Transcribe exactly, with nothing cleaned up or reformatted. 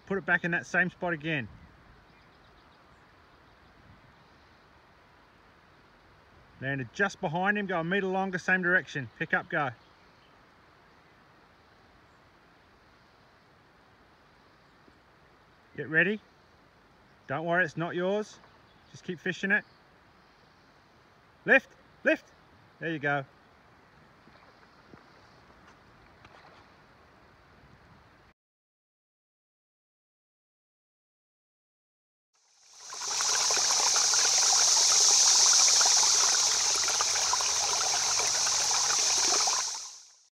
put it back in that same spot again. Landed just behind him, go a metre longer, same direction. Pick up, go. Get ready. Don't worry, it's not yours. Just keep fishing it. Lift, lift. There you go.